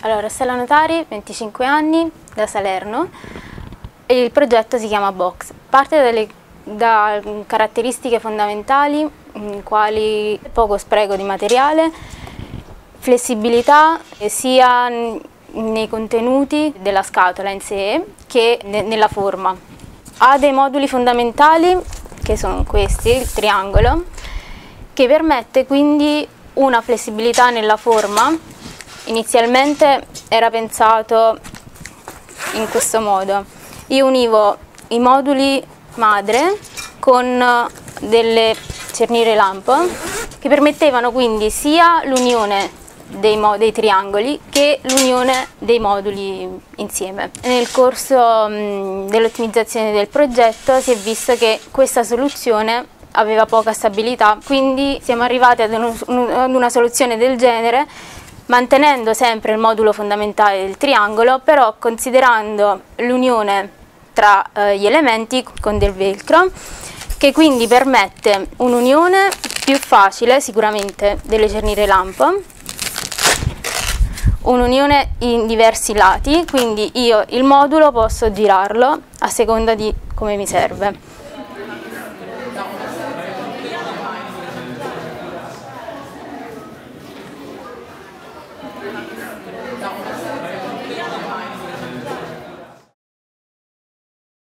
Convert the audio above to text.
Allora, Stella Notari, 25 anni, da Salerno, e il progetto si chiama Box. Parte da caratteristiche fondamentali, quali poco spreco di materiale, flessibilità sia nei contenuti della scatola in sé che nella forma. Ha dei moduli fondamentali, che sono questi, il triangolo, che permette quindi una flessibilità nella forma. Inizialmente era pensato in questo modo: io univo i moduli madre con delle cerniere lampo che permettevano quindi sia l'unione dei triangoli che l'unione dei moduli insieme. Nel corso dell'ottimizzazione del progetto si è visto che questa soluzione aveva poca stabilità, quindi siamo arrivati ad una soluzione del genere, mantenendo sempre il modulo fondamentale del triangolo, però considerando l'unione tra gli elementi con del velcro, che quindi permette un'unione più facile sicuramente delle cerniere lampo, un'unione in diversi lati, quindi io il modulo posso girarlo a seconda di come mi serve.